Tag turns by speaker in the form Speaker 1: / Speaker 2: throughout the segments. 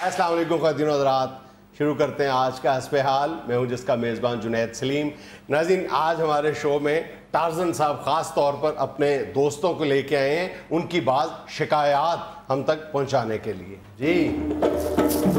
Speaker 1: अस्सलाम वालेकुम ख़वातीन और हज़रात, शुरू करते हैं आज का हस्बे हाल। मैं हूं जिसका मेज़बान जुनैद सलीम। नाज़रीन, आज हमारे शो में टार्ज़न साहब ख़ास तौर पर अपने दोस्तों को लेके आए हैं उनकी बात शिकायत हम तक पहुंचाने के लिए। जी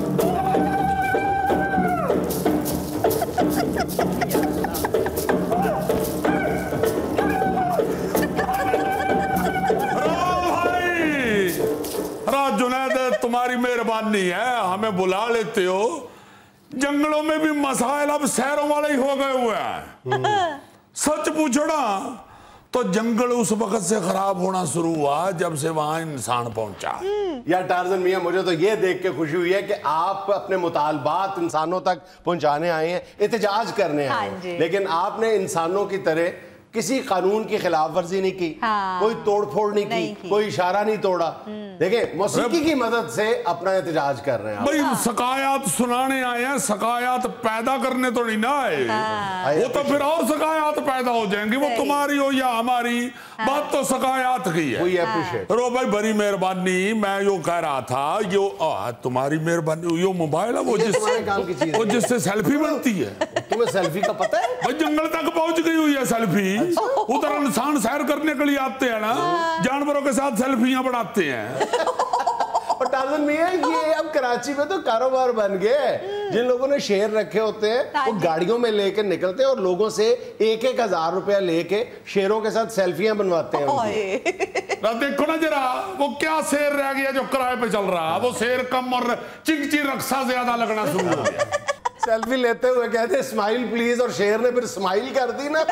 Speaker 2: जुनैद, तुम्हारी मेहरबानी है, हमें बुला लेते हो। जंगलों में भी मसाइल अब शहरों वाले ही हो गए हुए हैं। सच पूछो ना तो जंगल उस वक्त से खराब होना शुरू हुआ जब से वहां इंसान पहुंचा।
Speaker 1: यार टार्ज़न मियां, मुझे तो ये देख के खुशी हुई है कि आप अपने मुतालबात इंसानों तक पहुंचाने आए हैं, एहतजाज करने आए हैं, लेकिन आपने इंसानों की तरह किसी कानून की खिलाफ वर्जी नहीं की, कोई तोड़ फोड़ नहीं की, कोई इशारा नहीं तोड़ा। देखें, मौसीकी की मदद से अपना एहतजाज कर रहे हैं।
Speaker 2: भाई सकायत सुनाने आए हैं, सकायत पैदा करने तो नहीं ना आए। वो तो फिर और सकायत पैदा हो जाएंगी, वो तुम्हारी हो या हमारी, बात तो सकायत की है। रो भाई, बड़ी मेहरबानी। मैं यो कह रहा था, यो तुम्हारी मेहरबानी, यो मोबाइल है वो जिससे सेल्फी बनती है।
Speaker 1: तुम्हें सेल्फी का पता है?
Speaker 2: भाई जंगल तक पहुंच गई हुई है सेल्फी। उधर इंसान सैर करने के लिए आते हैं ना, जानवरों के साथ सेल्फियां बनाते हैं।
Speaker 1: और टार्ज़न मियां, ये अब कराची में तो कारोबार बन गए। जिन लोगों ने शेर रखे होते हैं वो गाड़ियों में लेकर निकलते हैं और लोगों से 1-1 हज़ार रुपया लेके शेरों के साथ सेल्फियां बनवाते हैं।
Speaker 2: देखो ना जरा, वो क्या शेर रह गया जो किराए पे चल रहा, वो शेर कम और चिंची रक्सा ज्यादा लगना शुरू हो गया।
Speaker 1: सेल्फी लेते हुए कहते स्माइल प्लीज, और शेर ने फिर स्माइल कर दी ना।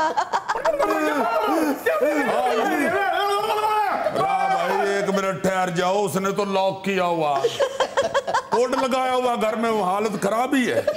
Speaker 2: भाई 1 मिनट ठहर जाओ, उसने तो लॉक किया हुआ, कोड लगाया हुआ घर में, वो हालत खराब ही है।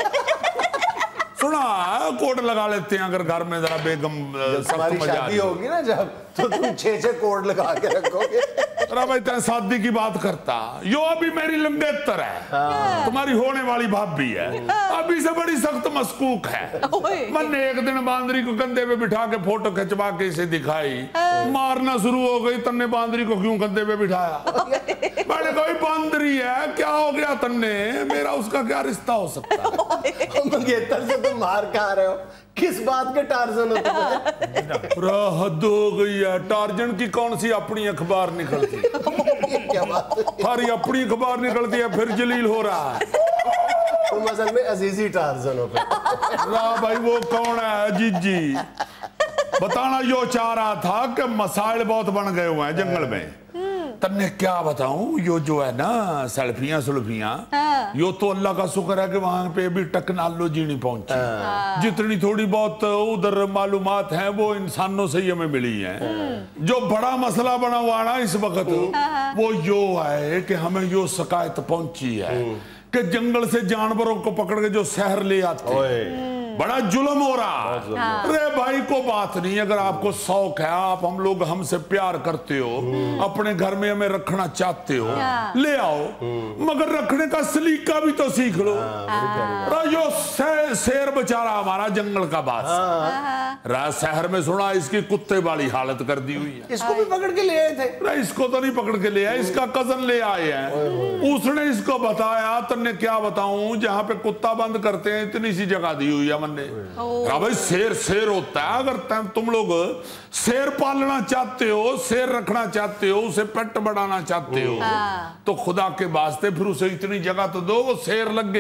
Speaker 2: सुना, कोड लगा लेते हैं अगर घर में जरा बेगम
Speaker 1: हमारी शादी होगी ना जब, तो तुम 6 कोड लगा के रखोगे।
Speaker 2: भाई तेरे शादी की बात करता, यो अभी मेरी लंगेतर है, तुम्हारी होने वाली भाभी है, अभी से बड़ी सख्त मस्कूक है। मैंने एक दिन बांदरी को कंधे पे बिठा के फोटो खिंचवा के इसे दिखाई, मारना शुरू हो गई। तन्ने बांदरी को क्यों कंधे पे बिठाया? मैंने कोई बांदरी है, क्या हो गया तन्ने, मेरा उसका क्या रिश्ता हो सकता है?
Speaker 1: मंगेतर से तुम मार खा रहे हो, किस बात के टार्ज़न हो तुम?
Speaker 2: हद हो गई है, टार्ज़न की कौन सी अपनी अखबार निकलती
Speaker 1: क्या बात है?
Speaker 2: हमारी अपनी अखबार निकलती है, फिर जलील हो रहा है।
Speaker 1: तुम असल में अजीजी टार्ज़न हो।
Speaker 2: भाई वो कौन है जीजी? बताना यो चाह रहा था कि मसाइल बहुत बन गए हुए हैं जंगल में। तन्ने क्या बताऊं, यो जो है ना सेल्फियां सुल्फियां, यो तो अल्लाह का शुक्र है कि वहां पे भी टेक्नोलॉजी नहीं पहुंची। जितनी थोड़ी बहुत उधर मालूमात हैं वो इंसानों से ही हमें मिली हैं। जो बड़ा मसला बना हुआ ना इस वक्त, वो यो है कि हमें यो शिकायत पहुंची है कि जंगल से जानवरों को पकड़ के जो शहर ले आते, बड़ा जुल्म हो रहा। अरे भाई को बात नहीं, अगर आपको शौक है, आप हम लोग हमसे प्यार करते हो, अपने घर में हमें रखना चाहते हो, ले आओ, मगर रखने का सलीका भी तो सीख लो। यो शेर बेचारा हमारा जंगल का बादशाह, शहर में सुना इसकी कुत्ते वाली हालत कर दी हुई है।
Speaker 1: इसको भी पकड़ के ले आए थे?
Speaker 2: इसको तो नहीं पकड़ के ले आए, इसका कजन ले आए हैं। उसने इसको बताया, तन्ने क्या बताऊं, जहां पे कुत्ता बंद करते हैं इतनी सी जगह दी हुई है। भाई शेर होता है, अगर तुम लोग शेर पालना चाहते हो, शेर रखना चाहते हो, उसे पेट बढ़ाना चाहते हो, तो खुदा के वास्ते फिर उसे इतनी जगह तो दो वो शेर लगे।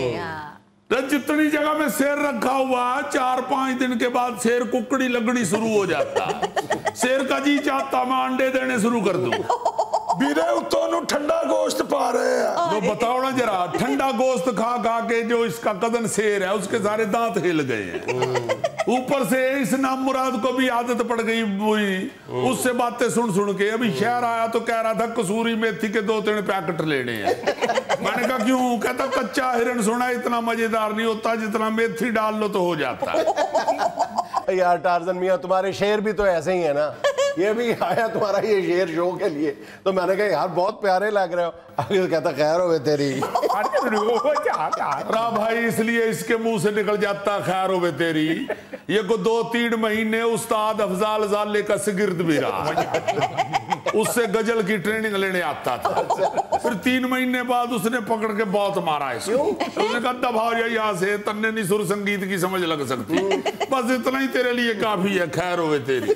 Speaker 2: जितनी जगह में शेर रखा हुआ, 4-5 दिन के बाद शेर कुकड़ी लगनी शुरू हो जाता। शेर का जी चाहता मैं अंडे देने शुरू कर दूं।
Speaker 3: बीरे उतो ठंडा गोश्त पा रहे हैं।
Speaker 2: तो बताओ ना जरा, ठंडा गोश्त खा खा के जो इसका कदन शेर है उसके सारे दांत हिल गए हैं। ऊपर से इस नाम मुराद को भी आदत पड़ गई हुई, उससे बातें सुन सुन के। अभी शहर आया तो कह रहा था कसूरी मेथी के 2-3 पैकेट लेने हैं। मैंने कहा क्यों? कहता कच्चा हिरन सुना इतना मजेदार नहीं होता, जितना मेथी डाल लो तो हो जाता है।
Speaker 1: यार टार्ज़न मियां, तुम्हारे शेर भी तो ऐसे ही है ना। ये भी आया तुम्हारा ये शेर शो के लिए, तो मैंने कहा यार बहुत प्यारे लग रहे हो। आगे कहता खैर हो तेरी।
Speaker 2: भाई इसलिए इसके मुंह से निकल जाता खैर हो तेरी। ये को 2-3 महीने उस्ताद अफजाल जाले का शिगिर्द भी रहा। उससे गजल की ट्रेनिंग लेने आता था। फिर 3 महीने बाद उसने पकड़ के बहुत मारा इसको। उसने कहा दबाओ यहाँ से, तन्ने नहीं सुर संगीत की समझ लग सकती, बस इतना ही तेरे लिए काफी है, खैर होवे तेरी।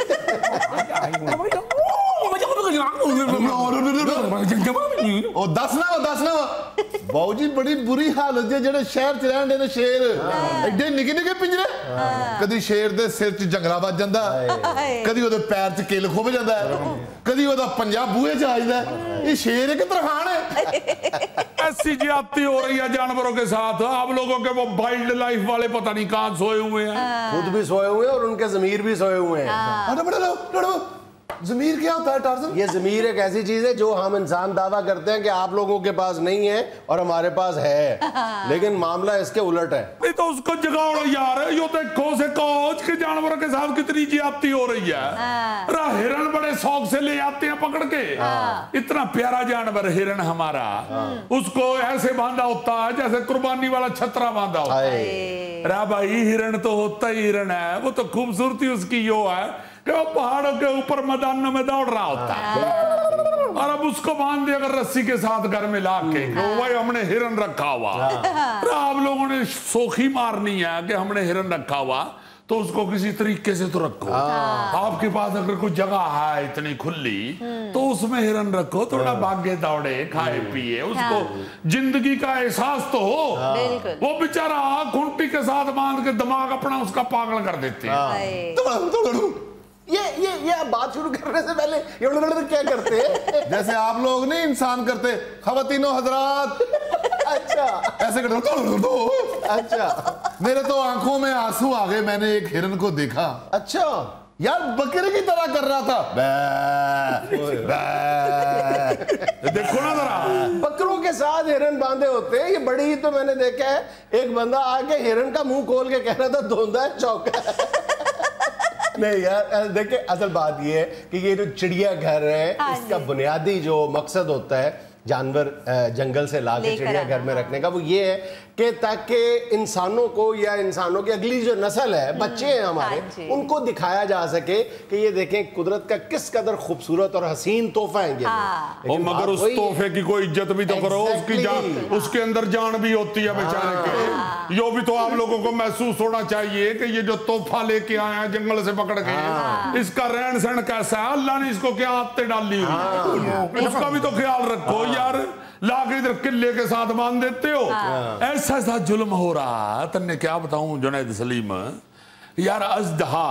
Speaker 4: ਉਹ ਦੱਸ ਨਾ ਬਾਊ ਜੀ ਬੜੀ ਬੁਰੀ ਹਾਲਤ ਜੇ ਜਿਹੜੇ ਸ਼ਹਿਰ ਚ ਰਹਿੰਦੇ ਨੇ ਸ਼ੇਰ ਐਡੇ ਨਿੱਕੇ ਨਿੱਕੇ ਪਿੰਜਰੇ ਕਦੀ ਸ਼ੇਰ ਦੇ ਸਿਰ ਚ ਜੰਗਲਾ ਵੱਜ ਜਾਂਦਾ ਕਦੀ ਉਹਦੇ ਪੈਰ ਚ ਕਿੱਲ ਖੁੱਭ ਜਾਂਦਾ ਕਦੀ ਉਹਦਾ ਪੰਜਾ ਬੂਹੇ ਚ ਆ ਜਾਂਦਾ ਇਹ ਸ਼ੇਰ ਹੈ ਕਿ ਤਰਖਾਨ है
Speaker 2: ऐसी ज्यादती हो रही है जानवरों के साथ। आप लोगों के वो वाइल्ड लाइफ वाले पता नहीं कहां सोए हुए हैं,
Speaker 1: खुद भी सोए हुए हैं और उनके ज़मीर भी सोए हुए हैं।
Speaker 4: ज़मीर क्या होता है टार्ज़न?
Speaker 1: ये ज़मीर एक ऐसी चीज है जो हम इंसान दावा करते हैं कि आप लोगों के पास नहीं है और हमारे पास है, लेकिन मामला इसके उलट है।
Speaker 2: नहीं तो उसको जगाओ यार, यो देखो से कोच के जानवरों के साथ कितनी ज्यादती हो रही है। हिरन बड़े शौक से ले आते हैं पकड़ के, इतना प्यारा जानवर हिरन हमारा, उसको ऐसे बांधा होता है जैसे कुर्बानी वाला छतरा बांधा होता है। रा भाई हिरन तो होता ही हिरन है, वो तो खूबसूरती उसकी यो है कि वो पहाड़ों के ऊपर मैदानों में दौड़ रहा होता है, और अब उसको बांध दिया अगर रस्सी के साथ घर में ला के, भाई हमने हिरन रखा हुआ। आप लोगों ने सोखी मारनी है कि हमने हिरन रखा हुआ, तो उसको किसी तरीके से तो रखो। आपके पास अगर कोई जगह है इतनी खुली तो उसमें हिरन रखो, थोड़ा भागे दौड़े खाए पिए, उसको जिंदगी का एहसास तो हो। वो बेचारा खूंटी के साथ बांध के दिमाग अपना उसका पागल कर देते हैं।
Speaker 1: ये आप बात शुरू करने से पहले क्या करते हैं?
Speaker 4: जैसे आप लोग नहीं इंसान करते, खवातीनो हजरात
Speaker 1: अच्छा
Speaker 4: ऐसे करते दो।
Speaker 1: अच्छा
Speaker 4: मेरे तो आंखों में आंसू आ गए, मैंने एक हिरन को देखा।
Speaker 1: अच्छा
Speaker 4: यार बकरे की तरह कर रहा था,
Speaker 2: देखो ना जरा,
Speaker 1: बकरों के साथ हिरन बांधे होते हैं। ये बड़ी ही तो मैंने देखा है, एक बंदा आके हिरन का मुंह खोल के कह रहा था धोंदा है चौका। नहीं यार देखिए, असल बात ये है कि ये जो चिड़िया घर है इसका बुनियादी जो मकसद होता है जानवर जंगल से ला के चिड़िया घर में रखने का, वो ये है कि ताकि इंसानों को या इंसानों की अगली जो नस्ल है, बच्चे हैं हमारे, उनको दिखाया जा सके कि ये देखें कुदरत का किस कदर खूबसूरत और हसीन तोहफा है ये।
Speaker 2: और मगर उस तोहफे की कोई इज्जत भी तो करो, उसकी जान, उसके अंदर जान भी होती है बेचारे के। यो भी तो आप लोगों को महसूस होना चाहिए कि ये जो तोहफा लेके आया है जंगल से पकड़ के, इसका रहन सहन कैसा है, अल्लाह ने इसको क्या आदतें डाली हुई, उसका भी तो ख्याल रखो यार। लाके इधर किले के साथ बांध देते हो, ऐसा ऐसा जुल्म हो रहा। तन्ने क्या बताऊं जुनैद सलीम यार, अजदहा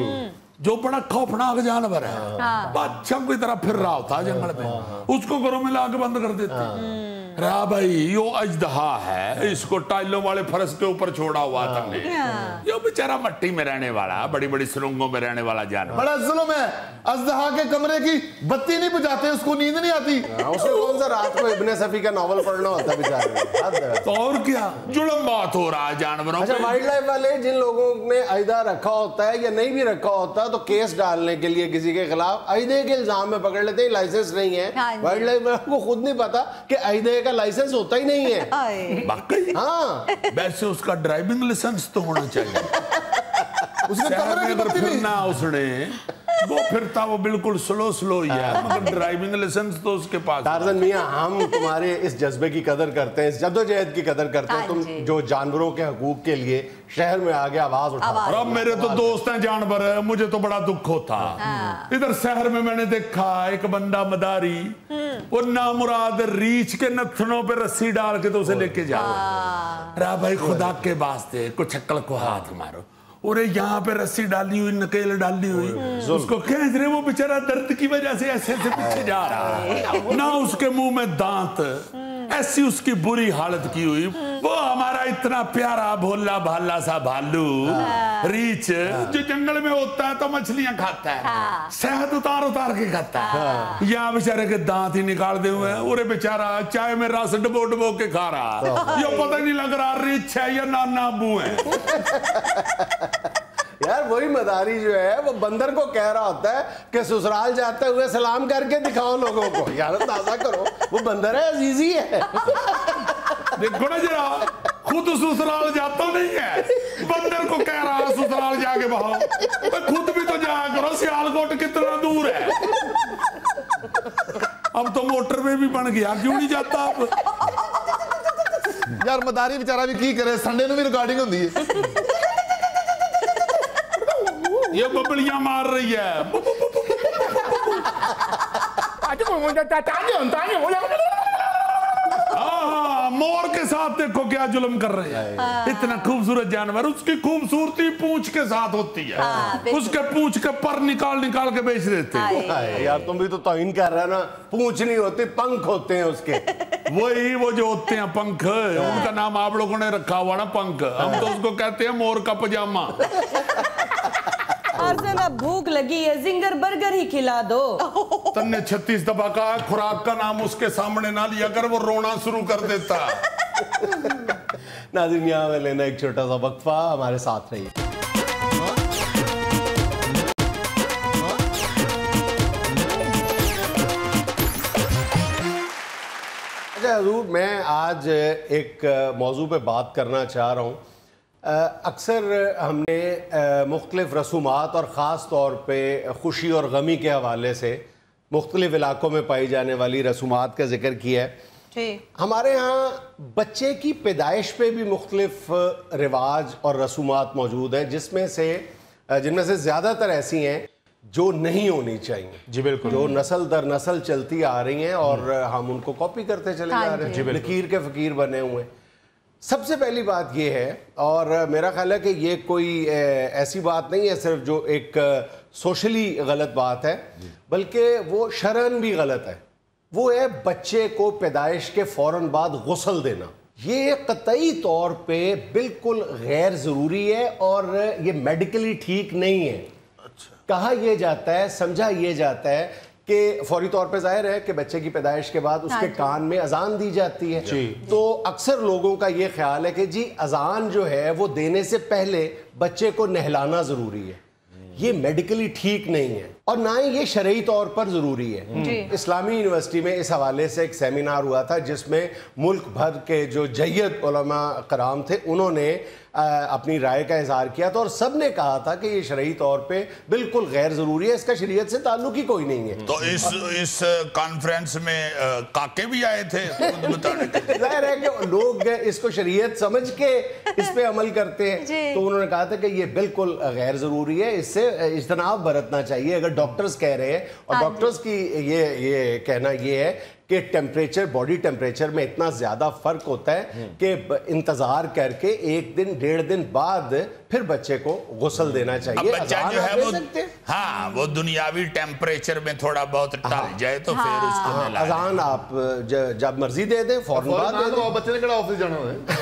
Speaker 2: जो बड़ा खौफनाक जानवर है, बादशाह की तरह फिर रहा होता है जंगल में, उसको घरों में लाके बंद कर देते। रा भाई यो अजदहा है, इसको टाइलों वाले फर्श के ऊपर छोड़ा हुआ तुमने। यो बेचारा मट्टी में रहने वाला, बड़ी बड़ी सुरंगों में रहने वाला जानवर।
Speaker 4: बड़ा जुल्म है, अजदहा के कमरे की बत्ती नहीं बुझाते, उसको नींद नहीं आती।
Speaker 1: उसको कौन सा रात को इब्ने सफी का नॉवल पढ़ना होता बेचारे।
Speaker 2: तो और क्या जुल्म बात हो रहा है जानवरों।
Speaker 1: अच्छा, वाइल्ड लाइफ वाले जिन लोगों ने अयदा रखा होता है या नहीं भी रखा होता, तो केस डालने के लिए किसी के खिलाफ अयदे के इल्जाम में पकड़ लेते हैं, लाइसेंस नहीं है। वाइल्ड लाइफ वालों को खुद नहीं पता कि अयदे का लाइसेंस होता ही नहीं है।
Speaker 2: वाकई
Speaker 1: हाँ,
Speaker 2: वैसे उसका ड्राइविंग लाइसेंस तो होना चाहिए।
Speaker 4: उसने कमरे की बत्ती नहीं,
Speaker 2: फिरना उसने वो फिरता वो बिल्कुल स्लो ही है, मगर ड्राइविंग लाइसेंस तो उसके पास।
Speaker 1: टार्ज़न मियां, हम तुम्हारे इस जज्बे की कदर करते हैं, इस जद्दोजहद की कदर करते हैं, तुम जो जानवरों के हकूक के लिए शहर में आगे आवाज उठा।
Speaker 2: और अब मेरे तो दोस्त हैं जानवर, मुझे तो बड़ा दुख होता। इधर शहर में मैंने देखा एक बंदा मदारी, वो नामुराद रीछ के नथनों पे रस्सी डाल के तो उसे लेके जा रहा। भाई खुदा के वास्ते कुछ अक्ल को हाथ मारो, और यहाँ पे रस्सी डाली हुई, नकेल डाली हुई, उसको खींच रहे, वो बेचारा दर्द की वजह से ऐसे ऐसे पीछे जा रहा है, ना उसके मुंह में दांत, ऐसी उसकी बुरी हालत की हुई। वो हमारा इतना प्यारा भोला भाला सा भालू रीछ जो जंगल में होता है तो मछलियां खाता है, शहद उतार उतार के खाता है, यहाँ बेचारे के दांत ही निकाल दे हुए हैं। और बेचारा चाय में रस डबो डबो के खा रहा, ये पता नहीं लग रहा रीछ है या नाना अबू है।
Speaker 1: यार वही मदारी जो है वो बंदर को कह रहा होता है कि ससुराल जाते हुए सलाम करके दिखाओ लोगों को, यार ताजा करो, वो बंदर है, अजीजी है।
Speaker 2: देखो ना जरा, खुद ससुराल जाता नहीं है, बंदर को कह रहा है ससुराल जाके बहाओ, खुद भी तो जाया करो, सियालकोट कितना दूर है। भी बन गया, क्यों नहीं जाता आप?
Speaker 4: यार मदारी बेचारा भी की करे, संडे ਨੂੰ भी रिकॉर्डिंग होती है।
Speaker 2: ये बबलियां मार रही है। मोर के साथ देखो क्या जुल्म कर रहे हैं। इतना खूबसूरत जानवर, उसकी खूबसूरती पूंछ के साथ होती है। उसके पूंछ के पर निकाल निकाल के बेच देते हैं।
Speaker 1: यार तुम भी तो तौहीन कर रहे हो ना, पूंछ नहीं होती, पंख होते हैं उसके।
Speaker 2: वही वो जो होते हैं पंख, उनका नाम आप लोगों ने रखा हुआ ना पंख, हम तो उसको कहते हैं मोर का पजामा।
Speaker 5: अर्ज़ना भूख लगी है, जिंगर बर्गर ही खिला दो।
Speaker 2: तन्ने 36 दफा कहा खुराक का नाम उसके सामने ना लिया कर, वो रोना शुरू कर देता।
Speaker 1: नाज़रीन यहाँ में लेना एक छोटा सा वक्फा, हमारे साथ रहिए। अच्छा हजूर, मैं आज एक मौजू पे बात करना चाह रहा हूँ। अक्सर हमने मुख्तलिफ़ रसूमात और ख़ास तौर पे खुशी और गमी के हवाले से मुख्तलिफ़ इलाकों में पाई जाने वाली रसूमात का जिक्र किया है। हमारे यहाँ बच्चे की पैदाइश पे भी मुख्तलिफ़ रिवाज और रसूमात मौजूद हैं, जिनमें से ज़्यादातर ऐसी हैं जो नहीं होनी चाहिए। जी बिल्कुल। जो नस्ल दर नस्ल चलती आ रही हैं और हम उनको कॉपी करते चले जा रहे हैं, लकीर के फ़कीर बने हुए। सबसे पहली बात ये है, और मेरा ख्याल है कि ये कोई ऐसी बात नहीं है सिर्फ जो एक सोशली गलत बात है, बल्कि वो शरअन भी गलत है। वो है बच्चे को पैदाइश के फ़ौरन बाद गुस्ल देना। ये कतई तौर पे बिल्कुल गैर ज़रूरी है और ये मेडिकली ठीक नहीं है। कहा यह जाता है, समझा ये जाता है कि फौरी तौर पे जाहिर है कि बच्चे की पैदाइश के बाद उसके कान में अजान दी जाती है, तो अक्सर लोगों का ये ख्याल है कि जी अजान जो है वो देने से पहले बच्चे को नहलाना ज़रूरी है। ये मेडिकली ठीक नहीं है और ना ही ये शरई तौर पर ज़रूरी है। इस्लामी यूनिवर्सिटी में इस हवाले से एक सेमिनार हुआ था जिसमें मुल्क भर के जो जय्यद उलमा कराम थे उन्होंने अपनी राय का इजहार किया था और सब ने कहा था कि ये शरई तौर पे बिल्कुल गैर ज़रूरी है, इसका शरीयत से ताल्लुक ही कोई नहीं है।
Speaker 2: तो इस कॉन्फ्रेंस में काके भी आए थे बताने के।
Speaker 1: जाहिर है कि लोग इसको शरीयत समझ के इस पे अमल करते हैं, तो उन्होंने कहा था कि ये बिल्कुल गैर ज़रूरी है, इससे इज्तनाब बरतना चाहिए। अगर डॉक्टर्स कह रहे हैं, और डॉक्टर्स की ये कहना ये है कि टेम्परेचर, बॉडी टेम्परेचर में इतना ज़्यादा फ़र्क होता है कि इंतज़ार करके एक दिन डेढ़ दिन बाद फिर बच्चे को गुस्ल देना चाहिए।
Speaker 2: बच्चा जो है वो दुनियावी टेम्परेचर में थोड़ा बहुत टल जाए तो फिर उसको
Speaker 1: अजान आप जब मर्जी दे दें, फौरन बाद दे दें।
Speaker 4: बच्चे ने केड़ा ऑफिस जाना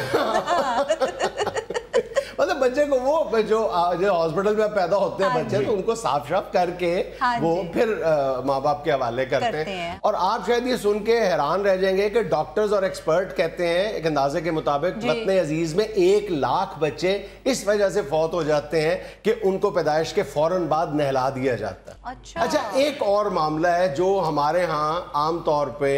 Speaker 4: है।
Speaker 1: मतलब बच्चे को वो जो हॉस्पिटल में पैदा होते हैं बच्चे, तो उनको साफ साफ करके वो फिर माँ बाप के हवाले करते हैं। और आप शायद ये सुन के हैरान रह जाएंगे कि डॉक्टर्स और एक्सपर्ट कहते हैं एक अंदाजे के मुताबिक वतन अजीज में 1 लाख बच्चे इस वजह से फौत हो जाते हैं कि उनको पैदाइश के फौरन बाद नहला दिया जाता है। अच्छा, एक और मामला है जो हमारे यहाँ आम तौर पे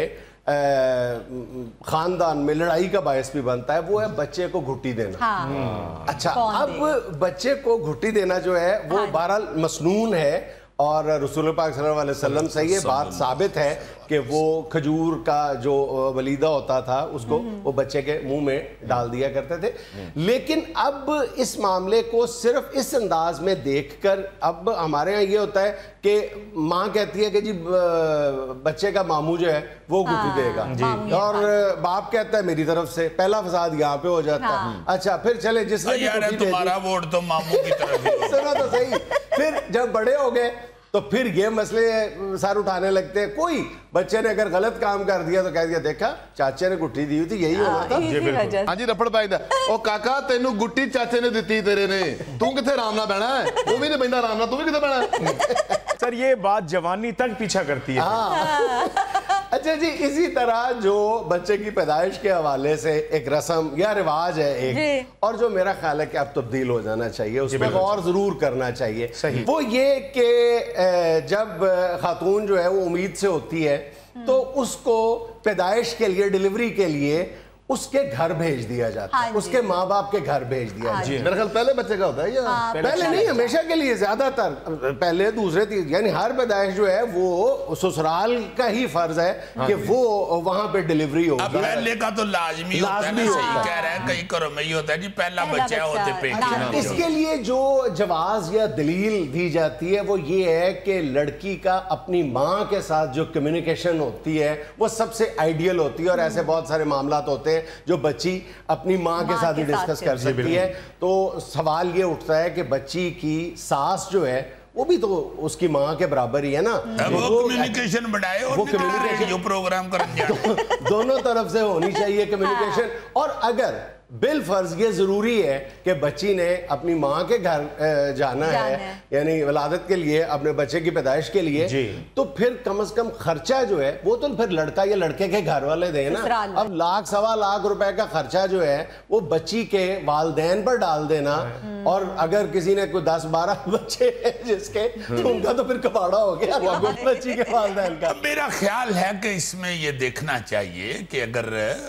Speaker 1: खानदान में लड़ाई का बायस भी बनता है, वो है बच्चे को घुट्टी देना। अच्छा, अब बच्चे को घुट्टी देना जो है वो बहरहाल मसनून है और रसूल पाक सल्लल्लाहु अलैहि वसल्लम से ये बात साबित है कि वो खजूर का जो वलीदा होता था उसको वो बच्चे के मुंह में डाल दिया करते थे। लेकिन अब इस मामले को सिर्फ इस अंदाज में देखकर अब हमारे यहाँ ये होता है कि माँ कहती है कि जी बच्चे का मामू जो है वो घुट्टी देगा और बाप कहता है मेरी तरफ से। पहला फसाद यहाँ पे हो जाता है। अच्छा, फिर चले जिसने
Speaker 2: तुम्हारा वोट तो मामू की तरफ ही
Speaker 1: सुनो तो सही। फिर जब बड़े हो गए तो फिर ये मसले सर उठाने लगते हैं। कोई बच्चे ने अगर गलत काम कर दिया तो कह दिया देखा चाचे ने गुट्टी दी हुई थी, यही होना था।
Speaker 4: जी बिल्कुल। हाँ जी, रफड़ पाई दा ओ काका तेनू गुट्टी चाचे ने दी तेरे ने, तू किथे आराम नाल बैठा है, वो भी नहीं बैठा आराम नाल, तू भी किथे बैठा।
Speaker 3: सर ये बात जवानी तक पीछा करती है।
Speaker 1: अच्छा जी, इसी तरह जो बच्चे की पैदाइश के हवाले से एक रस्म या रिवाज है एक, और जो मेरा ख्याल है कि अब तब्दील हो जाना चाहिए, उसमें गौर जरूर करना चाहिए, वो ये कि जब खातून जो है वो उम्मीद से होती है तो उसको पैदाइश के लिए, डिलीवरी के लिए اس کے گھر بھیج دیا جاتا ہے, اس کے ماں باپ کے گھر بھیج دیا جاتا ہے.
Speaker 4: میرا خیال پہلے بچے کا ہوتا ہے یا
Speaker 1: پہلے نہیں, ہمیشہ کے لیے, زیادہ تر پہلے دوسرے تیسرے, یعنی ہر پیدائش جو ہے وہ سسرال کا ہی فرض ہے کہ وہ وہاں پہ ڈیلیوری ہو.
Speaker 2: پہلے کا تو لازمی ہوتا ہے نا, صحیح کہہ رہے ہیں, کئی گھروں میں یہ ہوتا ہے جی پہلا بچہ ہوتے پیٹ.
Speaker 1: اس کے لیے جو جواز یا دلیل دی جاتی ہے وہ یہ ہے کہ لڑکی کا اپنی ماں کے ساتھ جو کمیونیکیشن ہوتی ہے وہ سب سے آئیڈیل ہوتی ہے, اور ایسے بہت سارے معاملات ہوتے ہیں جو بچی اپنی ماں کے ساتھ ہی ڈسکس کر سکتی ہے. تو سوال یہ اٹھتا ہے کہ بچی کی ساس جو ہے وہ بھی تو اس کی ماں کے برابر ہی ہے نا,
Speaker 2: وہ کمیونیکیشن بڑھائے اور وہ کمیونیکیشن پروگرام کرنے
Speaker 1: دونوں طرف سے ہونی چاہیے کمیونیکیشن. اور اگر بالفرض یہ ضروری ہے کہ بچی نے اپنی ماں کے گھر جانا ہے, یعنی ولادت کے لیے, اپنے بچے کی پیدائش کے لیے, تو پھر کم از کم خرچہ جو ہے وہ تو پھر لڑکا یا لڑکے کے گھر والے دیں نا. اب لاکھ سوا لاکھ روپے کا خرچہ جو ہے وہ بچی کے والدین پر ڈال دینا, اور اگر کسی نے کوئی 10-12 بچے ہیں جس کے, تو ان کا تو پھر کباڑا ہو گیا بچی کے والدین کا.
Speaker 2: میرا خیال ہے کہ اس میں یہ دیکھنا چاہیے کہ اگر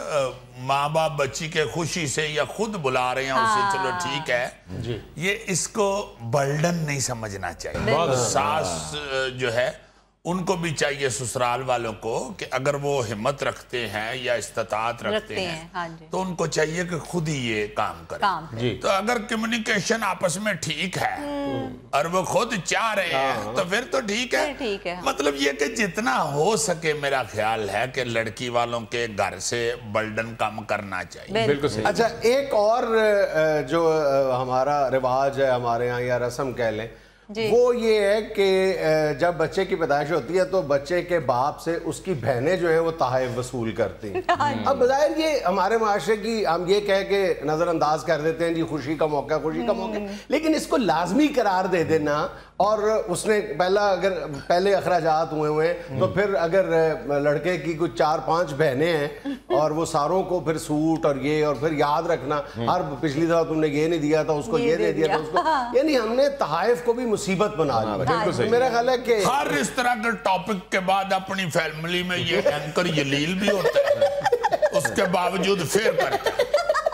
Speaker 2: ماں باپ بچی کے خوشی سے یا خود بلا رہے ہیں اسے, چلو ٹھیک ہے, یہ اس کو برڈن نہیں سمجھنا چاہیے. ساس جو ہے ان کو بھی چاہیے, سسرال والوں کو, کہ اگر وہ ہمت رکھتے ہیں یا استطاعت رکھتے ہیں تو ان کو چاہیے کہ خود ہی یہ کام کریں. تو اگر کمیونیکیشن آپس میں ٹھیک ہے اور وہ خود چاہ رہے ہیں تو پھر تو ٹھیک ہے. مطلب یہ کہ جتنا ہو سکے میرا خیال ہے کہ لڑکی والوں کے گھر سے برڈن کم کرنا چاہیے.
Speaker 1: بالکل صحیح. اچھا, ایک اور جو ہمارا رواج ہے ہمارے یہاں, یا رسم کہہ لیں, وہ یہ ہے کہ جب بچے کی پیدائش ہوتی ہے تو بچے کے باپ سے اس کی بہنیں جو ہیں وہ تحائف وصول کرتی ہیں. اب بظاہر یہ ہمارے معاشرے کی, ہم یہ کہہ کے نظر انداز کر دیتے ہیں جی خوشی کا موقع, خوشی کا موقع, لیکن اس کو لازمی قرار دے دینا, اور اس نے پہلے اخراجات ہوئے تو پھر اگر لڑکے کی کچھ 4-5 بہنیں ہیں اور وہ ساروں کو پھر سوٹ اور یہ, اور پھر یاد رکھنا ہر پچھلی دفعہ تم نے یہ نہیں دیا تھا, اس کو یہ دے دیا تھا, اس کو, یعنی ہم نے تحائف کو بھی مصیبت بنا دی. میرا خیال ہے کہ
Speaker 2: ہر اس طرح کے ٹاپک کے بعد اپنی فیملی میں یہ اینکر جلیل بھی ہوتا ہے, اس کے باوجود پھر کرتا ہے.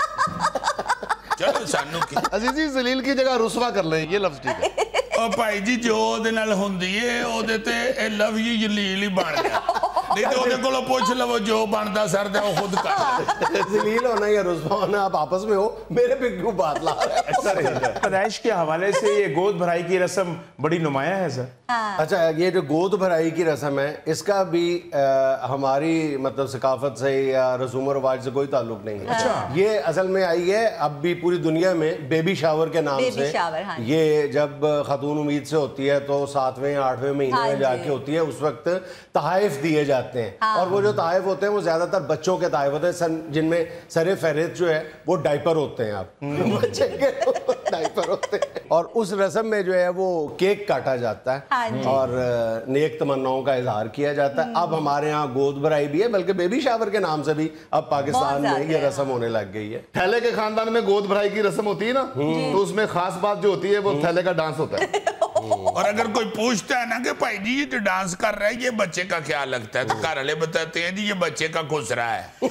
Speaker 2: چلو سانو کی
Speaker 4: عزیزی زلیل کی جگہ رسوا کر لیں, یہ لفظ ٹھیک ہے.
Speaker 2: اور بھائی جی جو دے نال ہوندی ہے او دے تے لو یو جلیل ہی بن گیا, نہیں تو دے کولو پوچھ لو جو بنتا سر دے وہ خود کر.
Speaker 1: ذلیل ہونا یا رسوا ہونا آپ آپس میں ہو, میرے پہ کیوں بات لا رہے ہیں؟
Speaker 6: پیدائش کے حوالے سے یہ گود بھرائی کی رسم بڑی نمایاں ہے سر.
Speaker 1: اچھا, یہ جو گود بھرائی کی رسم ہے اس کا بھی ہماری مطلب ثقافت سے یا رسوم و رواج سے کوئی تعلق نہیں ہے. یہ اصل میں آئی ہے اب بھی پوری دنیا میں بیبی شاور کے نام سے. یہ جب خاتون امید سے ہوتی ہے تو 7ویں 8ویں مہینے میں جا کے ہوتی ہے, اس وقت تحائف دیے جاتے ہیں, اور وہ جو تحائف ہوتے ہیں وہ زیادہ تر بچوں کے تحائف ہوتے ہیں جن میں سر فہرست جو ہے وہ ڈائپر ہوتے ہیں. آپ بچے کے ڈائپر ہوتے ہیں, اور اس رسم میں جو ہے وہ کیک کاٹا جاتا ہے اور نیک تمناؤں کا اظہار کیا جاتا ہے. اب ہمارے یہاں گود بھرائی بھی ہے, بلکہ بیبی شاور کے نام سے بھی اب پاکستان میں یہ رسم ہونے لگ گئی ہے.
Speaker 4: تھیلے کے خاندان میں گود بھرائی کی رسم ہوتی ہے نا, تو اس میں خاص بات جو ہوتی ہے وہ تھیلے کا ڈانس ہوتا ہے.
Speaker 2: اور اگر کوئی پوچھتا ہے نا کہ بھائی جی یہ جو ڈانس کر رہا ہے یہ بچے کا کیا لگتا ہے, تو گھر والے بتاتے ہیں جی یہ بچے کا خسرا ہے.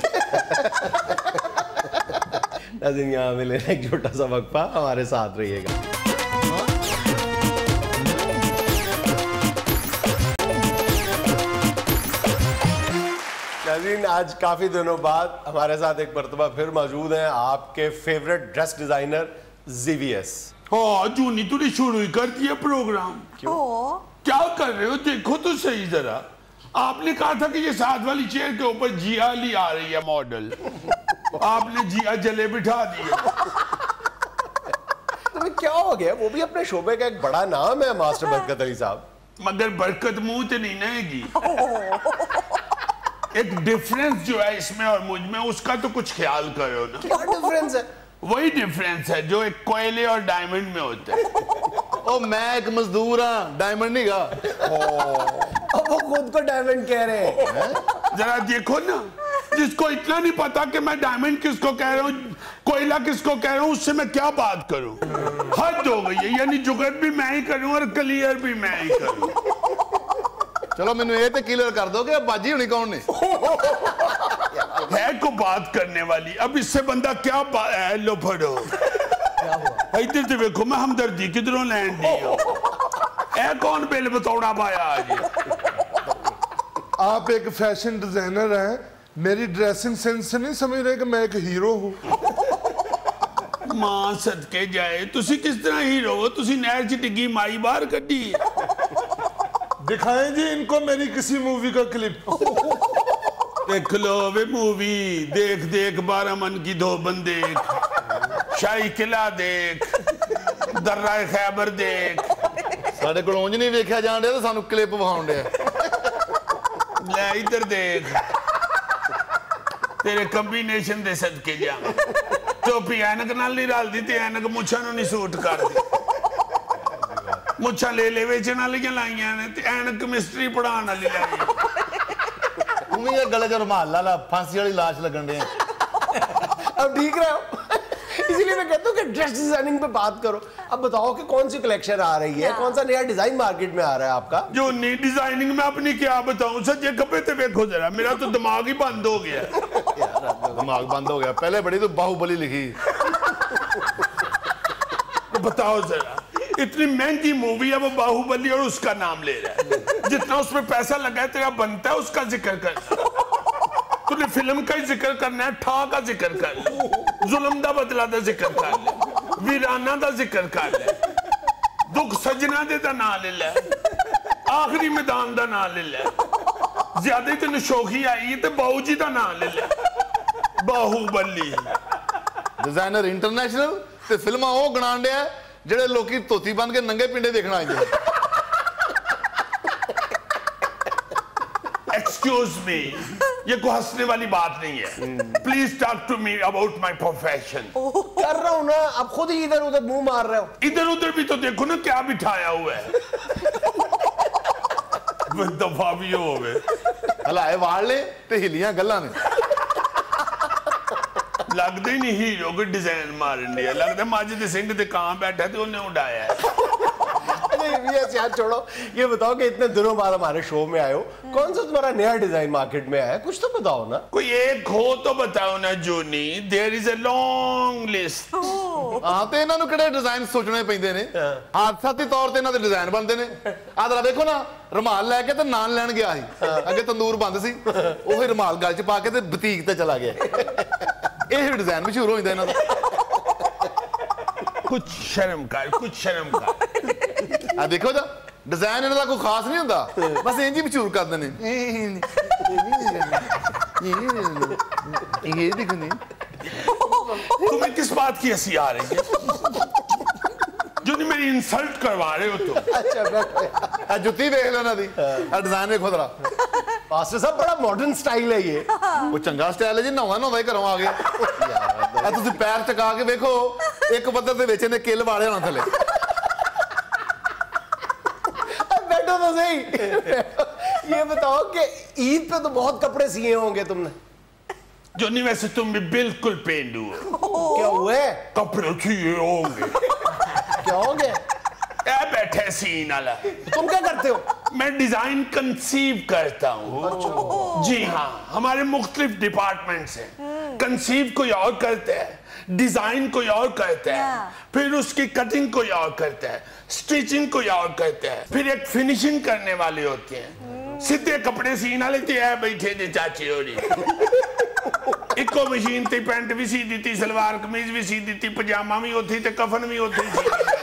Speaker 1: ناظرین, یہاں ملے ایک چھوٹا سا وقفہ, ہمارے ساتھ رہیے گا. ناظرین, آج کافی دنوں بعد ہمارے ساتھ ایک مرتبہ پھر موجود ہیں آپ کے فیوریٹ ڈریس ڈیزائنر ZVS.
Speaker 2: ہاں جونی تو نے شروع ہی کر دیا پروگرام. کیا کر رہے ہو, دیکھو تو صحیح ذرا. آپ نے کہا تھا کہ یہ ساتھ والی چیئر کے اوپر جیا لی آ رہی ہے ماڈل, آپ نے جیا جلے بٹھا دیا.
Speaker 1: تمہیں کیا ہو گیا؟ وہ بھی اپنے شعبے کا ایک بڑا نام ہے ماسٹر برکت علی صاحب.
Speaker 2: مگر برکت منہ تے نہیں نئے گی. ایک ڈیفرنس جو ہے اس میں اور مجھ میں, اس کا تو کچھ خیال کرو نا.
Speaker 1: کیا ڈیفرنس ہے؟
Speaker 2: وہی ڈیفرنس ہے جو ایک کوئلے اور ڈائمنڈ میں ہوتا ہے.
Speaker 4: او میں ایک مزدور ہاں, ڈائمنڈ نہیں گا.
Speaker 1: اب وہ خود کو ڈائمنڈ کہہ رہے ہیں.
Speaker 2: ذرا دیکھو نا, جس کو اتنا نہیں پتا کہ میں ڈائمنڈ کس کو کہہ رہا ہوں, کوئلہ کس کو کہہ رہا ہوں, اس سے میں کیا بات کروں. حد ہو گئی ہے, یعنی جگت بھی میں ہی کروں اور کلیئر بھی میں ہی کروں.
Speaker 4: چلو میں نے یہ تے کلیئر کر دو کہ باجی ہونی کون نے.
Speaker 2: ہے کو بات کرنے والی. اب اس سے بندہ کیا لو پڑھو ادھر تو دیکھو میں ہمدردی کدھروں لینڈ دی ہوں. اے کون بیل بتوڑا پایا آج.
Speaker 3: آپ ایک فیشن ڈیزائنر ہیں, میری ڈریسنگ سینس سے نہیں سمجھ رہے کہ میں ایک ہیرو ہوں.
Speaker 2: ماں صدقے جائے تسی کس طرح ہیرو ہو, تسی نہر چ ڈگی مائی باہر کڈی.
Speaker 3: دکھائیں جی ان کو میری کسی مووی کا کلپ.
Speaker 2: دیکھ لو وے مووی, دیکھ دیکھ 12 من کی دھوبن دیکھ, شاہی قلعہ دیکھ, درہ خیبر دیکھ.
Speaker 4: ساڑھے کو اونج نہیں دیکھا جان دیا تو سانو کلپ بہاؤں دیا.
Speaker 2: لے ادھر دیکھ تیرے کمبینیشن دے صدقے جاؤں. ٹوپی اینک نال نہیں رال دی تے اینک مچھا نو نہیں سوٹ کر دی. مچھا لے لے ویچنا لیاں لائیاں نے تے اینک مسٹری پڑھانا لی لائیاں.
Speaker 4: تمہیں یہ گلے جو رمال لالا پھانسی والی لاش لگن دے ہیں.
Speaker 1: اب ٹھیک رہا ہو, اسی لیے میں کہتا ہوں کہ ڈریس ڈیزائننگ پہ بات کرو. اب بتاؤ کہ کون سی کلیکشن آ رہی ہے, کون سا نیا ڈیزائن مارکیٹ میں آ رہا ہے آپ کا؟
Speaker 2: جو نئی ڈیزائننگ میں اپنی کیا بتاؤں سچے کپے تے دیکھو ذرا, میرا تو دماغ ہی بند ہو گیا.
Speaker 4: دماغ بند ہو گیا, پہلے بڑی تو باہوبلی لکھی.
Speaker 2: بتاؤ ذرا اتنی مہنگی مووی ہے وہ باہوبلی اور اس کا نام لے رہا ہے. جتنا اس میں پیسہ لگا ہے تیرا بنتا ہے اس کا ذکر کر. تو نے فلم کا ہی ذکر کرنا ہے, ٹھا کا ذکر کر لے, ظلم دا بدلہ دا ذکر کر لے, ویرانہ دا ذکر کر لے, دکھ سجنا دے دا نام لے لے, آخری میدان دا نام لے لے, زیادہ تین شوخی آئی تے باہو جی دا نام لے لے. باہوبلی
Speaker 4: ڈیزائنر انٹرنیشنل تے فلمہ وہ گنان دیا ہے جڑے لوکی توتی بن کے ننگے پنڈے دیکھنا آئی ہیں.
Speaker 2: ایکسکیوز می, یہ کوئی ہنسنے والی بات نہیں ہے. Please talk to me about my profession.
Speaker 1: کر رہا ہوں نا, اب خود ہی ادھر ادھر منہ مار رہے ہو.
Speaker 2: ادھر ادھر بھی تو دیکھو نا کیا بٹھایا ہوا ہے. دفعہ بھی ہو گئے
Speaker 4: ہلائے وار لے تے ہلیاں گلہ نے.
Speaker 2: لگتے ہی نہیں ہیرو کو ڈیزائن مارن دیا, لگتا ہے ماجد سنگھ تے کہاں بیٹھا تھے انہیں اڑایا ہے.
Speaker 1: یہ سیاحت چھوڑو, یہ بتاؤ کہ اتنے دنوں بعد ہمارے شو میں آئے ہو, کون سا تمہارا نیا ڈیزائن مارکیٹ میں آیا ہے, کچھ تو بتاؤ نا.
Speaker 2: کوئی ایک ہو تو بتاؤ نا جونی. There is a long list.
Speaker 4: ہاں تے انہوں نے کڑے ڈیزائن سوچنے پہندے نے, حادثاتی طور تے انہوں نے ڈیزائن بندے نے. آدھرا دیکھو نا رمال لے کے تے نان لین گیا ہی, اگے تندور بند سی, وہی رمال گل چ پا کے تے بتیک تے چلا گیا. یہ ڈیزائن مشہور ہوئی دا انہوں نے.
Speaker 2: کچھ شرم کر, کچھ شرم کر.
Speaker 4: دیکھو جا ڈیزائن انہوں نے کوئی خاص نہیں ہوتا, بس انجی مشہور کر دینے. یہ دیکھو نہیں
Speaker 2: تمہیں کس بات کی ہنسی آ رہی ہے جو نہیں میری انسلٹ کروا رہے ہو تم.
Speaker 1: اچھا
Speaker 4: جتی دیکھ لینا دی, ڈیزائن دیکھو ذرا.
Speaker 1: پاسٹر صاحب بڑا ماڈرن سٹائل ہے یہ.
Speaker 4: وہ چنگا سٹائل ہے جی, نواں نواں ہی گھروں آ گیا. تسی پیر چکا کے دیکھو ایک بدر دے وچ نے کل والے ہونا تھلے.
Speaker 1: بیٹھو تو صحیح. یہ بتاؤ کہ عید پہ تو بہت کپڑے سیے ہوں گے تم نے.
Speaker 2: جو نہیں ویسے تم بھی بالکل پینڈو ہو.
Speaker 1: کیا ہوئے
Speaker 2: کپڑے چیئے ہوں گے.
Speaker 1: کیا ہو گیا؟
Speaker 2: اے بیٹھے سین والا.
Speaker 1: تم کیا کرتے ہو؟
Speaker 2: میں ڈیزائن کنسیو کرتا ہوں. جی ہاں, ہمارے مختلف ڈپارٹمنٹس ہیں. کنسیو کوئی اور کرتا ہے, ڈیزائن کوئی اور کرتا ہے, پھر اس کی کٹنگ کوئی اور کرتا ہے, سٹیچنگ کوئی اور کرتا ہے, پھر ایک فنیشنگ کرنے والے ہوتے ہیں. سیدھے کپڑے سین والے تے اے بیٹھے جی چاچی ہو رہی. ایک کو مشین تے پینٹ بھی سی دیتی, سلوار قمیض بھی سی دیتی, پجامہ بھی ہوتی تے کفن بھی ہوتی تھی.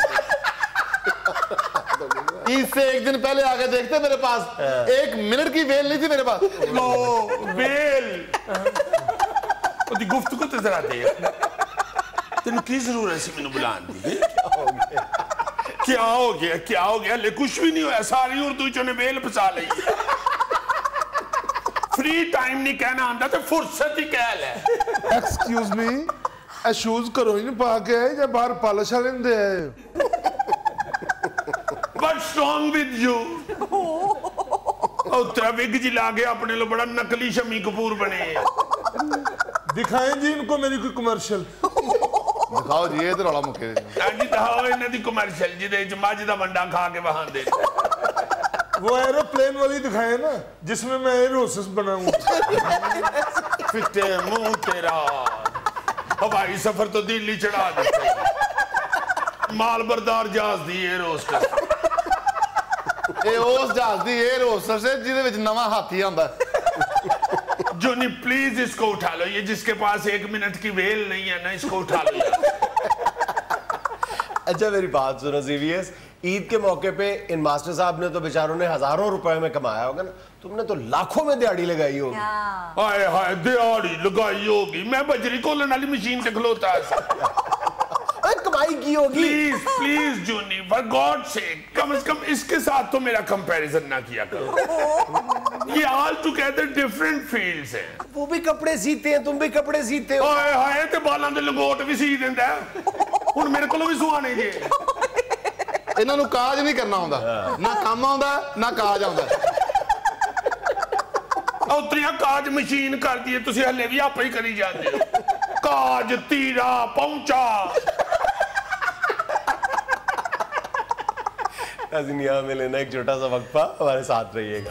Speaker 4: عید سے ایک دن پہلے آگے دیکھتے میرے پاس 1 منٹ کی ویل نہیں تھی میرے پاس.
Speaker 2: لو ویل دی گفتگو تے ذرا دے. تینوں کی ضرورت سی مینوں بلان دی؟ کیا ہو گیا, کیا ہو گیا؟ لے کچھ بھی نہیں ہوا, ساری اردو چوں نے ویل پسا لئی. فری ٹائم نہیں کہنا آندا تے فرصت ہی کہہ لے.
Speaker 3: ایکسکیوز می, اے شوز کرو نہیں پا کے آئے یا باہر پالش والے دے آئے؟
Speaker 2: What's wrong with you? اور تیرا وگ جی لاگے اپنے لو بڑا نقلی شمی کپور بنے.
Speaker 3: دکھائیں جی ان کو میری کوئی کمرشل.
Speaker 4: دکھاؤ جی, یہ تو روڑا مکے.
Speaker 2: جی دکھاؤ انہیں دی کمرشل جی دے ماجھ دا منڈا کھا کے وہاں دے.
Speaker 3: وہ ایروپلین والی دکھائیں نا جس میں ایروسس بنا ہوں.
Speaker 2: फिटे मुंह तेरा, हवाई सफर तो दिल्ली चढ़ा देते, माल बरदार जहाज दी एयर होस्टेस।
Speaker 4: ये उस जहाज दी एयर होस्टेस है जिहदे विच नवा हाथी आंदा।
Speaker 2: जोनी प्लीज इसको उठा लो, ये जिसके पास 1 मिनट की वेल नहीं है ना, इसको उठा लो।
Speaker 1: अच्छा मेरी बात सुनो CVS, ईद के मौके पे इन मास्टर साहब ने तो बेचारों ने हजारों रुपए में कमाया होगा ना, तुमने तो लाखों में दिहाड़ी लगाई होगी।
Speaker 2: हाय हाय दिहाड़ी लगाई होगी, मैं बजरी खोलने वाली मशीन से खलोता
Speaker 1: कमाई की होगी।
Speaker 2: Please please Juni, for God sake, कम से कम इसके साथ तो मेरा कंपैरिजन ना किया करो। ये ऑल टुगेदर डिफरेंट फील्ड्स है।
Speaker 1: वो भी कपड़े सीते हैं, तुम भी कपड़े सीते हो।
Speaker 2: हाय हाय ते बालां दे लंगोट भी सी दिंदा है, हुण मेरे कोलों भी सुआने जे।
Speaker 4: इन्हां नूं काज नहीं करना आउंदा, ना काम आउंदा ना काज आउंदा।
Speaker 2: उतरिया काज मशीन कर दी है, तुसी हले भी आपे ही करी जाते हो। काज तीरा पहुंचा।
Speaker 1: यहाँ में लेना एक छोटा सा वक्फा, हमारे साथ रहिएगा।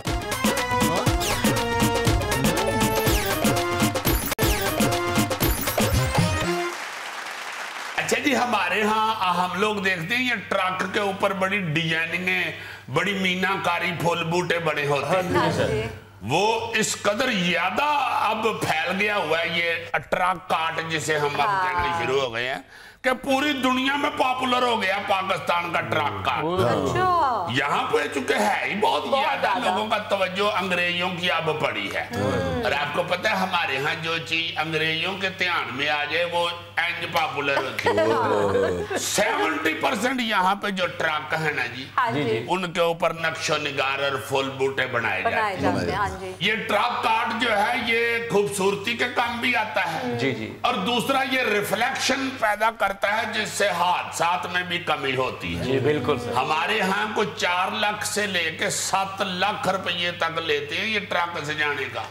Speaker 2: अच्छा जी, हमारे यहाँ हम लोग देखते हैं ये ट्रक के ऊपर बड़ी डिजाइनिंग, बड़ी मीनाकारी फूल बूटे बड़े होते हैं। वो इस कदर ज्यादा अब फैल गया हुआ है ये ट्रक काट, जिसे हम अब कहने शुरू हो गए हैं कि पूरी दुनिया में पॉपुलर हो गया पाकिस्तान का ट्रक काट। यहाँ पे चूंकि है ही बहुत ज्यादा, लोगों का तवज्जो अंग्रेजों की अब पड़ी है। और आपको पता है हमारे यहाँ जो चीज अंग्रेजों के ध्यान में आ जाए वो इंज पॉपुलर होती है। 70% यहाँ पे जो ट्रक है ना जी, उनके ऊपर नक्शो निगार और फूल बूटे बनाए जाते हैं। ये ट्रक काट जो है ये खूबसूरती के काम भी आता है जी जी, और दूसरा ये रिफ्लेक्शन पैदा करता है जिससे हादसात में भी कमी होती है जी। बिल्कुल सर। हमारे यहाँ को 4 लाख से लेके 7 लाख रुपये तक लेते हैं ये ट्रक से जाने का।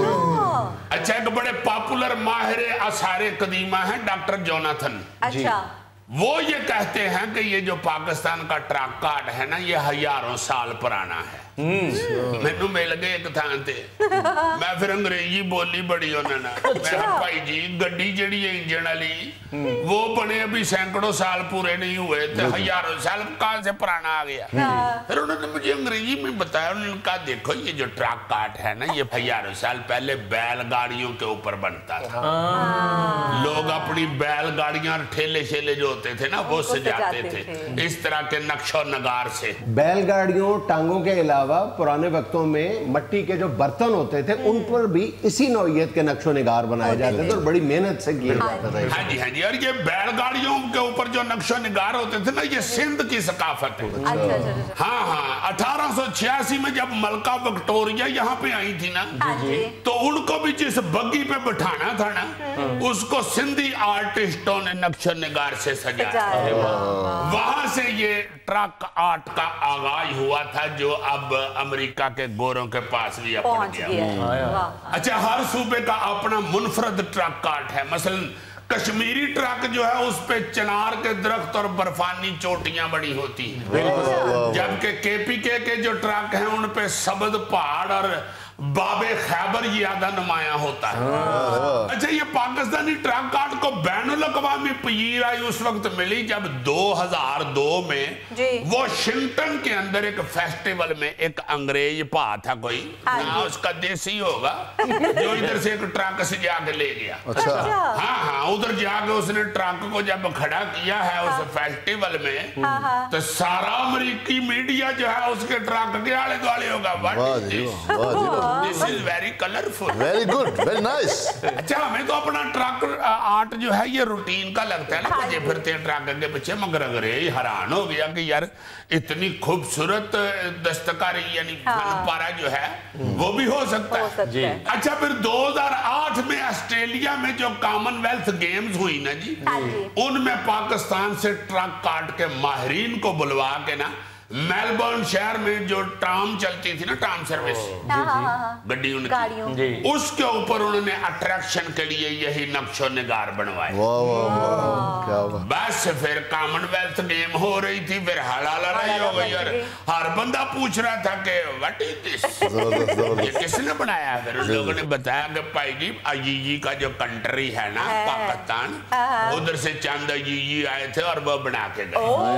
Speaker 2: अच्छा, एक बड़े पॉपुलर माहिर आसारे कदीमा है डॉक्टर जोनाथन। अच्छा, वो ये कहते हैं कि ये जो पाकिस्तान का ट्रक काट है ना, ये हजारों साल पुराना है। मैनू मिल गए एक थान ते, मैं फिर अंग्रेजी बोली बड़ी उन्होंने। मैं भाई जी गड्डी जड़ी है इंजन वाली, वो बने अभी सैकड़ों साल पूरे नहीं हुए थे, हजारों साल कहां से पुराना आ गया। फिर उन्होंने मुझे अंग्रेजी में बताया, उन्होंने कहा देखो ये जो ट्रक काट है ना, ये हजारों साल पहले बैलगाड़ियों के ऊपर बनता था। लोग अपनी बैलगाड़ियां ठेले शेले जो होते थे ना वो सजाते थे इस तरह के नक्शो नगार से।
Speaker 1: बैलगाड़ियों टांगों के अलावा पुराने वक्तों में मट्टी के जो बर्तन होते थे उन पर भी इसी नौइयत के नक्शो निगार बनाए जाते थे और बड़ी मेहनत से किया जाता था।
Speaker 2: हाँ जी हाँ जी, और ये बैलगाड़ियों के ऊपर जो नक्शो निगार होते थे ना, ये सिंध की सकाफत है। हाँ हाँ, 1886 में जब मलका विक्टोरिया यहाँ पे आई थी ना, तो उनको भी जिस बग्गी पे बिठाना था ना, उसको सिंधी आर्टिस्टों ने नक्शो निगार से सजाया। वहां से ये ट्रक आर्ट का आगाज हुआ था जो अब अमेरिका के गोरों के पास भी पहुंच गया। अच्छा, हर सूबे का अपना मुनफरद ट्रक काट है। मसलन कश्मीरी ट्रक जो है उस पे चिनार के दरख्त और बर्फानी चोटियां बड़ी होती हैं, जबकि केपीके के जो ट्रक हैं उन पे सबद पहाड़ और बाबे खैबर ज्यादा नुमाया होता है। अच्छा, ये पाकिस्तानी ट्रक काट को बैनुल अक़वामी पजीराई उस वक्त मिली जब 2002 में वाशिंगटन के अंदर एक फेस्टिवल में एक अंग्रेज पा था कोई, उसका देसी होगा, जो इधर से एक ट्रक से जाके ले गया। हाँ हाँ, उधर जाके उसने ट्रक को जब खड़ा किया है उस फेस्टिवल में, तो सारा अमेरिकी मीडिया जो है उसके ट्रक के आले दुआले होगा। This is very colorful.
Speaker 4: Very good, very nice.
Speaker 2: अच्छा, हमें तो अपना ट्रक आर्ट जो है ये रूटीन का लगता है ना, मुझे फिरते हैं ट्रक के पीछे, मगर अंग्रेज हैरान हो गया कि यार इतनी खूबसूरत दस्तकारी यानी फनपारा जो है वो भी हो सकता है जी। अच्छा, फिर 2008 में ऑस्ट्रेलिया में जो कॉमनवेल्थ गेम्स हुई ना जी, उनमें पाकिस्तान से ट्रक काट के माहिरीन को बुलवा के ना मेलबर्न शहर में जो ट्राम चलती थी ना, ट्राम सर्विस, गड्डी उनकी, उसके ऊपर उन्होंने अट्रैक्शन के लिए यही नक्शो निगार बनवाए। बस फिर कॉमनवेल्थ गेम हो रही थी, फिर हला लड़ाई हो गई और हर बंदा पूछ रहा था कि व्हाट इज दिस, ये किसने बनाया। फिर उन लोगों ने बताया कि भाई जी अजीजी का जो कंट्री है ना पाकिस्तान, उधर से चंद अजीजी आए थे और वो बना के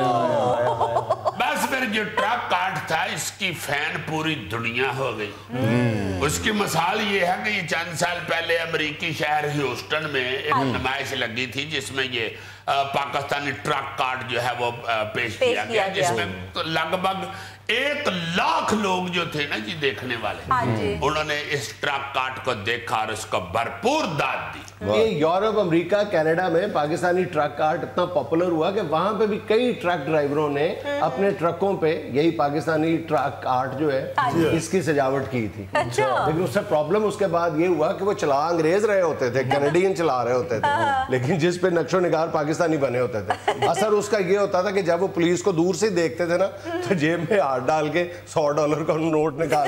Speaker 2: गए। बस फिर जो ट्रक कार्ट था इसकी फैन पूरी दुनिया हो गई। उसकी मिसाल ये है कि ये चंद साल पहले अमेरिकी शहर ह्यूस्टन में एक नुमाइश लगी थी जिसमें ये पाकिस्तानी ट्रक कार्ट जो है वो पेश किया गया, जिसमें तो लगभग 1 लाख लोग जो थे ना जी देखने वाले, उन्होंने इस ट्रक कार्ट को देखा और उसको भरपूर दाद दी।
Speaker 1: ये यूरोप, अमेरिका, कनाडा में पाकिस्तानी ट्रक कार्ट इतना पॉपुलर हुआ कि वहां पे भी कई ट्रक ड्राइवरों ने अपने ट्रकों पे यही पाकिस्तानी ट्रक कार्ट जो है इसकी सजावट की थी। लेकिन उससे प्रॉब्लम उसके बाद ये हुआ कि वो चला अंग्रेज रहे होते थे, कैनेडियन चला रहे होते थे, लेकिन जिस पे नक्शो निगार पाकिस्तानी बने होते थे। असर उसका ये होता था कि जब वो पुलिस को दूर से देखते थे ना तो जेब में हाथ डाल के $100 का नोट निकाल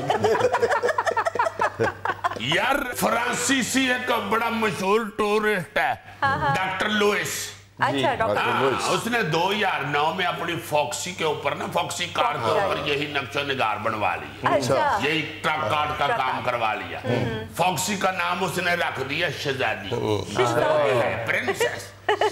Speaker 1: के
Speaker 2: यार फ्रांसीसी एक बड़ा मशहूर टूरिस्ट है, डॉक्टर लुइस।
Speaker 7: अच्छा, डॉक्टर लुइस,
Speaker 2: उसने 2009 में अपनी फॉक्सी के ऊपर ना, फॉक्सी कार के ऊपर यही नक्शो निगार बनवा ली, यही ट्रक कार्ट का काम करवा लिया। फॉक्सी का नाम उसने रख दिया शहजादी, प्रिंसेस।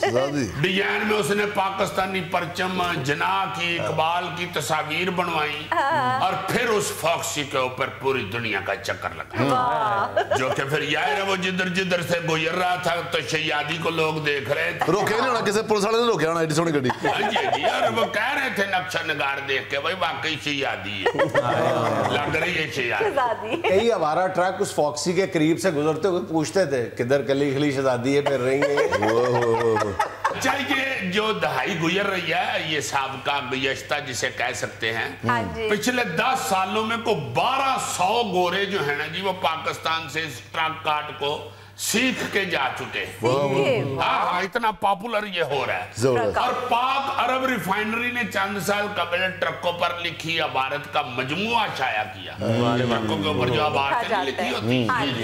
Speaker 2: डिजाइन में उसने पाकिस्तानी परचम, जना की, इकबाल की तस्वीर बनवाई और फिर उस फॉक्सी के ऊपर पूरी दुनिया का चक्कर लगा, जो कि फिर यार वो जिधर जिधर से गुजर रहा था तो शहजादी को लोग देख रहे थे।
Speaker 4: रोके नहीं होना, किसी पुलिस वाले ने रोके होना, एडी सोनी गड्डी।
Speaker 2: हाँ जी यार, वो कह रहे थे नक्शा निगार देख के भाई वाकई शहजादी है, लग रही है शहजादी।
Speaker 1: कई आवारा ट्रक उस फॉक्सी के करीब से गुजरते हुए पूछते थे किधर कली खली शहजादी है फिर रही है।
Speaker 2: अच्छा, ये जो दहाई गुजर रही है, ये साबका गुज़श्ता जिसे कह सकते हैं, पिछले 10 सालों में को 1200 गोरे जो है ना जी वो पाकिस्तान से इस ट्रक कार्ट को सीख के जा चुके हैं। हाँ, इतना पॉपुलर ये हो रहा है। और पाक अरब रिफाइनरी ने चंद साल कबल ट्रकों पर लिखी अबारत का मजमुआ शाया किया। ट्रकों के ऊपर जो अबारतें लिखी होती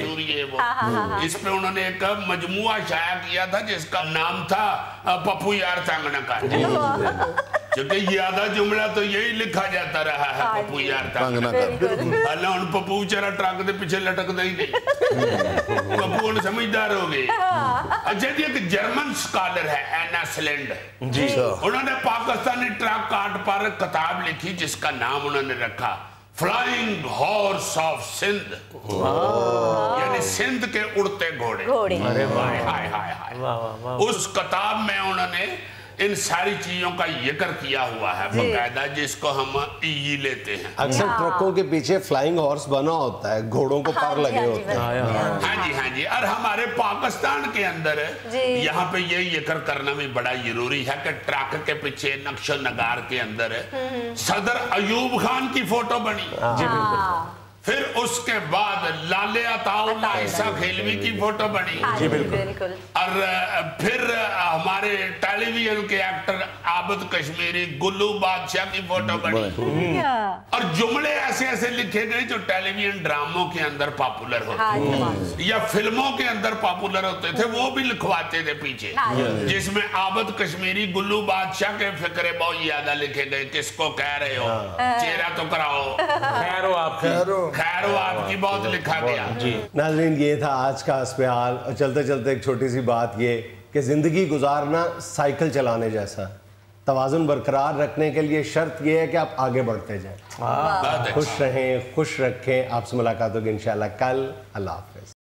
Speaker 2: हैं, इस पे उन्होंने एक मजमुआ शाया किया था जिसका नाम था पप्पू यार तंग न कर, क्योंकि ज्यादा जुमला तो यही लिखा जाता रहा है, पप्पू यार तंग न कर। अल्लाह उन पप्पू बेचारा ट्रक के पीछे लटकदा ही नहीं, पप्पू समझदार हो गए। अच्छा जी, एक जर्मन स्कॉलर है एना स्लेंड जी, उन्होंने पाकिस्तानी ट्रक कार्ट पर किताब लिखी जिसका नाम उन्होंने रखा फ्लाइंग हॉर्स ऑफ सिंध, यानी सिंध के उड़ते घोड़े।
Speaker 7: अरे
Speaker 2: हाय हाय हाय। उस किताब में उन्होंने इन सारी चीजों का जिक्र किया हुआ है बकायदा, जिसको हम ई लेते हैं।
Speaker 1: अक्सर ट्रकों के पीछे फ्लाइंग हॉर्स बना होता है, घोड़ों को पर लगे होते हैं।
Speaker 2: हाँ जी हाँ जी। और हमारे पाकिस्तान के अंदर यहाँ पे ये जिक्र करना भी बड़ा जरूरी है कि ट्रक के पीछे नक्शो नगार के अंदर सदर अयूब खान की फोटो बनी, फिर उसके बाद लाले अताउल्लाह ईसा खेलवी की फोटो बनी,
Speaker 7: जी बिल्कुल,
Speaker 2: और फिर हमारे टेलीविजन के एक्टर आबिद कश्मीरी, गुल्लू बादशाह की फोटो बनी, और जुमले ऐसे ऐसे लिखे गए जो टेलीविजन ड्रामों के अंदर पॉपुलर होते या फिल्मों के अंदर पॉपुलर होते थे, वो भी लिखवाते थे पीछे, जिसमें आबिद कश्मीरी, गुल्लू बादशाह के फिक्रे बहुत ज्यादा लिखे गए। किसको कह रहे हो, चेहरा तो कराओ, खैरो आपकी बहुत लिखा गया।
Speaker 1: नाज़रीन, ये था आज का अस्पहाल। और चलते चलते एक छोटी सी बात ये कि ज़िंदगी गुजारना साइकिल चलाने जैसा, तवाज़ुन बरकरार रखने के लिए शर्त ये है कि आप आगे बढ़ते जाएं। खुश रहें, खुश रखें। आपसे मुलाकात होगी इंशाल्लाह कल। अल्लाह हाफ़िज़।